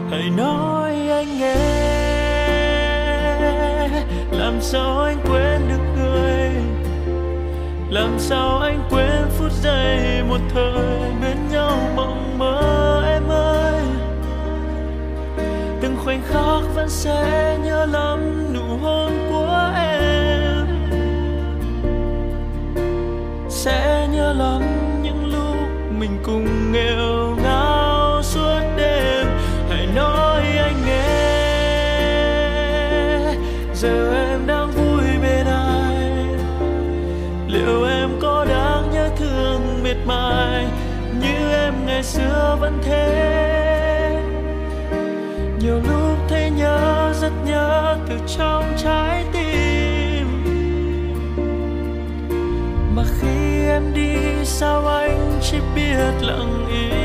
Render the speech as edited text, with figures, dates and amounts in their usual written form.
Hãy nói anh nghe, làm sao anh quên được người, làm sao anh quên phút giây một thời bên nhau mộng mơ em ơi. Từng khoảnh khắc vẫn sẽ nhớ lắm nụ hôn của em, sẽ nhớ lắm những lúc mình cùng nghẹo ngào suốt đêm. Hãy nói anh nghe, giờ em đang vui bên ai, liệu em có đáng nhớ thương miệt mài như em ngày xưa vẫn thế. Nhiều lúc thấy nhớ, rất nhớ từ trong trái tim, mà khi em đi sao anh chỉ biết lặng im.